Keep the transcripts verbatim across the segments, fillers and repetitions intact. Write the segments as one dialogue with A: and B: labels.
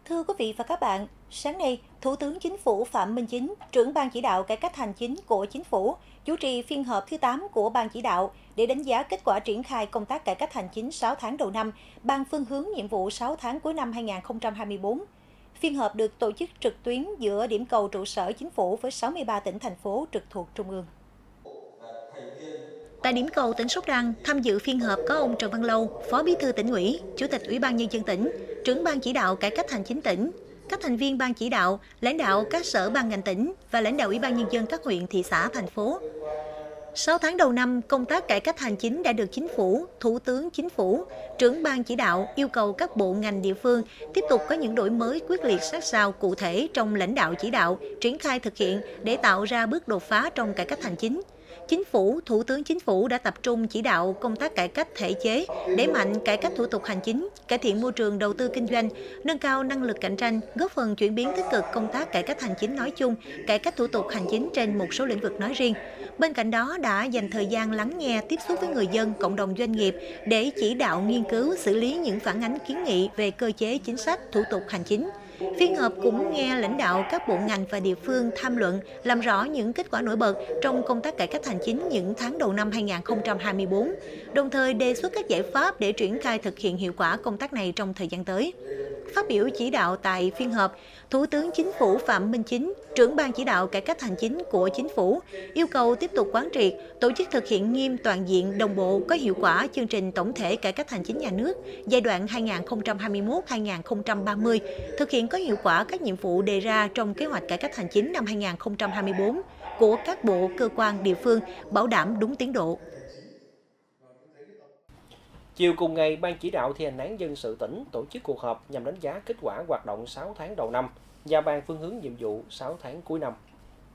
A: Thưa quý vị và các bạn, sáng nay, Thủ tướng Chính phủ Phạm Minh Chính, trưởng Ban chỉ đạo cải cách hành chính của Chính phủ, chủ trì phiên họp thứ tám của Ban chỉ đạo để đánh giá kết quả triển khai công tác cải cách hành chính sáu tháng đầu năm, ban phương hướng nhiệm vụ sáu tháng cuối năm hai nghìn không trăm hai mươi tư. Phiên họp được tổ chức trực tuyến giữa điểm cầu trụ sở Chính phủ với sáu mươi ba tỉnh, thành phố trực thuộc Trung ương. Tại điểm cầu tỉnh Sóc Trăng, tham dự phiên họp có ông Trần Văn Lâu, Phó Bí thư Tỉnh ủy, Chủ tịch Ủy ban Nhân dân tỉnh, trưởng Ban chỉ đạo cải cách hành chính tỉnh, các thành viên Ban chỉ đạo, lãnh đạo các sở ban ngành tỉnh và lãnh đạo Ủy ban Nhân dân các huyện, thị xã, thành phố. sáu tháng đầu năm, công tác cải cách hành chính đã được Chính phủ, Thủ tướng Chính phủ, trưởng Ban chỉ đạo yêu cầu các bộ ngành địa phương tiếp tục có những đổi mới quyết liệt sát sao cụ thể trong lãnh đạo chỉ đạo, triển khai thực hiện để tạo ra bước đột phá trong cải cách hành chính. Chính phủ, Thủ tướng Chính phủ đã tập trung chỉ đạo công tác cải cách thể chế, đẩy mạnh cải cách thủ tục hành chính, cải thiện môi trường đầu tư kinh doanh, nâng cao năng lực cạnh tranh, góp phần chuyển biến tích cực công tác cải cách hành chính nói chung, cải cách thủ tục hành chính trên một số lĩnh vực nói riêng. Bên cạnh đó đã dành thời gian lắng nghe, tiếp xúc với người dân, cộng đồng doanh nghiệp để chỉ đạo nghiên cứu, xử lý những phản ánh kiến nghị về cơ chế chính sách, thủ tục hành chính. Phiên họp cũng nghe lãnh đạo các bộ ngành và địa phương tham luận, làm rõ những kết quả nổi bật trong công tác cải cách hành chính những tháng đầu năm hai nghìn không trăm hai mươi tư, đồng thời đề xuất các giải pháp để triển khai thực hiện hiệu quả công tác này trong thời gian tới. Phát biểu chỉ đạo tại phiên họp, Thủ tướng Chính phủ Phạm Minh Chính, trưởng Ban chỉ đạo cải cách hành chính của Chính phủ, yêu cầu tiếp tục quán triệt, tổ chức thực hiện nghiêm toàn diện, đồng bộ, có hiệu quả chương trình tổng thể cải cách hành chính nhà nước giai đoạn hai nghìn không trăm hai mươi mốt đến hai nghìn không trăm ba mươi, thực hiện có hiệu quả các nhiệm vụ đề ra trong kế hoạch cải cách hành chính năm hai nghìn không trăm hai mươi tư của các bộ, cơ quan, địa phương, bảo đảm đúng tiến độ.
B: Chiều cùng ngày, Ban chỉ đạo thi hành án dân sự tỉnh tổ chức cuộc họp nhằm đánh giá kết quả hoạt động sáu tháng đầu năm và ban phương hướng nhiệm vụ sáu tháng cuối năm.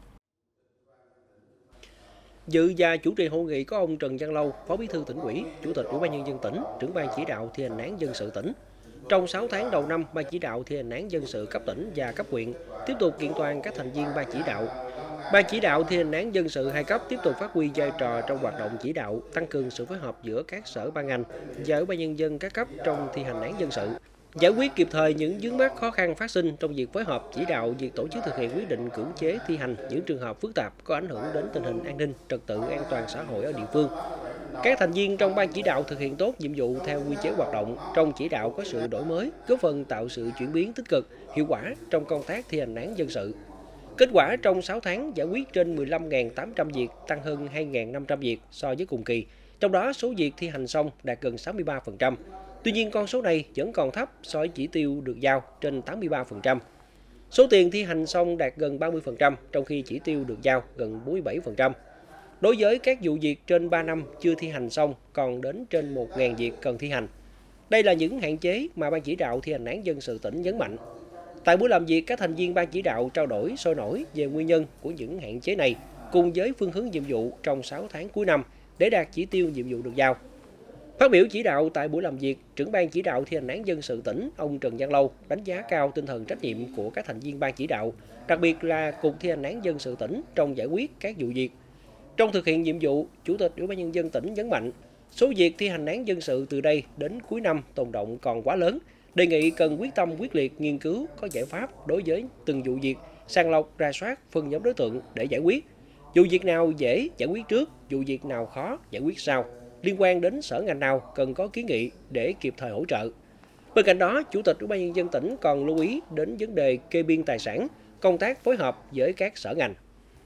B: Dự và chủ trì hội nghị có ông Trần Văn Lâu, Phó Bí thư Tỉnh ủy, Chủ tịch Ủy ban Nhân dân tỉnh, trưởng Ban chỉ đạo thi hành án dân sự tỉnh. Trong sáu tháng đầu năm, Ban chỉ đạo thi hành án dân sự cấp tỉnh và cấp huyện tiếp tục kiện toàn các thành viên Ban chỉ đạo. Ban chỉ đạo thi hành án dân sự hai cấp tiếp tục phát huy vai trò trong hoạt động chỉ đạo, tăng cường sự phối hợp giữa các sở ban ngành và Ủy ban Nhân dân các cấp trong thi hành án dân sự, giải quyết kịp thời những vướng mắc khó khăn phát sinh trong việc phối hợp chỉ đạo việc tổ chức thực hiện quyết định cưỡng chế thi hành những trường hợp phức tạp có ảnh hưởng đến tình hình an ninh, trật tự an toàn xã hội ở địa phương. Các thành viên trong Ban chỉ đạo thực hiện tốt nhiệm vụ theo quy chế hoạt động, trong chỉ đạo có sự đổi mới, góp phần tạo sự chuyển biến tích cực, hiệu quả trong công tác thi hành án dân sự. Kết quả trong sáu tháng giải quyết trên mười lăm nghìn tám trăm việc, tăng hơn hai nghìn năm trăm việc so với cùng kỳ. Trong đó, số việc thi hành xong đạt gần sáu mươi ba phần trăm. Tuy nhiên, con số này vẫn còn thấp so với chỉ tiêu được giao trên tám mươi ba phần trăm. Số tiền thi hành xong đạt gần ba mươi phần trăm, trong khi chỉ tiêu được giao gần bốn mươi bảy phần trăm. Đối với các vụ việc trên ba năm chưa thi hành xong, còn đến trên một nghìn việc cần thi hành. Đây là những hạn chế mà Ban chỉ đạo thi hành án dân sự tỉnh nhấn mạnh. Tại buổi làm việc, các thành viên Ban chỉ đạo trao đổi sôi nổi về nguyên nhân của những hạn chế này cùng với phương hướng nhiệm vụ trong sáu tháng cuối năm để đạt chỉ tiêu nhiệm vụ được giao. Phát biểu chỉ đạo tại buổi làm việc, trưởng Ban chỉ đạo thi hành án dân sự tỉnh, ông Trần Văn Lâu đánh giá cao tinh thần trách nhiệm của các thành viên Ban chỉ đạo, đặc biệt là Cục thi hành án dân sự tỉnh trong giải quyết các vụ việc. Trong thực hiện nhiệm vụ, Chủ tịch Ủy ban Nhân dân tỉnh nhấn mạnh, số việc thi hành án dân sự từ đây đến cuối năm tồn đọng còn quá lớn, đề nghị cần quyết tâm quyết liệt nghiên cứu có giải pháp đối với từng vụ việc, sàng lọc, rà soát, phân nhóm đối tượng để giải quyết. Vụ việc nào dễ giải quyết trước, vụ việc nào khó giải quyết sau. Liên quan đến sở ngành nào cần có kiến nghị để kịp thời hỗ trợ. Bên cạnh đó, Chủ tịch Ủy ban Nhân dân tỉnh còn lưu ý đến vấn đề kê biên tài sản, công tác phối hợp với các sở ngành.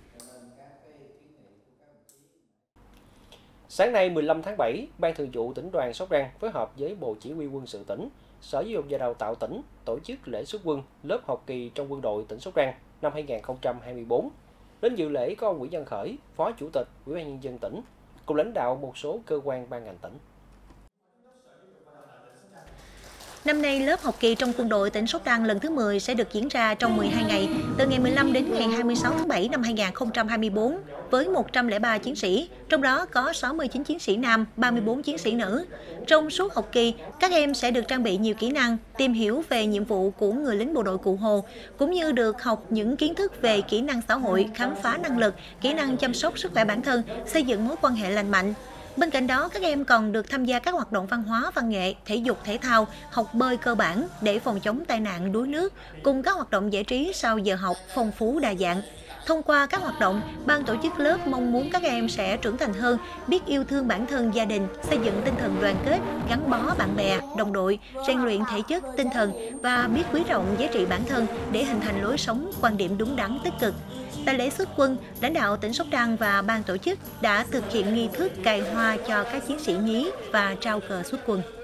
B: Sáng nay mười lăm tháng bảy, Ban Thường vụ Tỉnh đoàn Sóc Trăng phối hợp với Bộ Chỉ huy Quân sự tỉnh, Sở Giáo dục và Đào tạo tỉnh tổ chức lễ xuất quân lớp học kỳ trong quân đội tỉnh Sóc Trăng năm hai nghìn không trăm hai mươi tư. Đến dự lễ có ông Nguyễn Văn Khởi, Phó Chủ tịch Ủy ban Nhân dân tỉnh, cùng lãnh đạo một số cơ quan ban ngành tỉnh.
A: Năm nay, lớp học kỳ trong quân đội tỉnh Sóc Trăng lần thứ mười sẽ được diễn ra trong mười hai ngày, từ ngày mười lăm đến ngày hai mươi sáu tháng bảy năm hai nghìn không trăm hai mươi tư, với một trăm lẻ ba chiến sĩ, trong đó có sáu mươi chín chiến sĩ nam, ba mươi tư chiến sĩ nữ. Trong suốt học kỳ, các em sẽ được trang bị nhiều kỹ năng, tìm hiểu về nhiệm vụ của người lính bộ đội Cụ Hồ, cũng như được học những kiến thức về kỹ năng xã hội, khám phá năng lực, kỹ năng chăm sóc sức khỏe bản thân, xây dựng mối quan hệ lành mạnh. Bên cạnh đó, các em còn được tham gia các hoạt động văn hóa, văn nghệ, thể dục thể thao, học bơi cơ bản để phòng chống tai nạn đuối nước, cùng các hoạt động giải trí sau giờ học phong phú đa dạng. Thông qua các hoạt động, ban tổ chức lớp mong muốn các em sẽ trưởng thành hơn, biết yêu thương bản thân, gia đình, xây dựng tinh thần đoàn kết, gắn bó bạn bè, đồng đội, rèn luyện thể chất, tinh thần và biết quý trọng giá trị bản thân để hình thành lối sống, quan điểm đúng đắn, tích cực. Tại lễ xuất quân, lãnh đạo tỉnh Sóc Trăng và ban tổ chức đã thực hiện nghi thức cài hoa cho các chiến sĩ nhí và trao cờ xuất quân.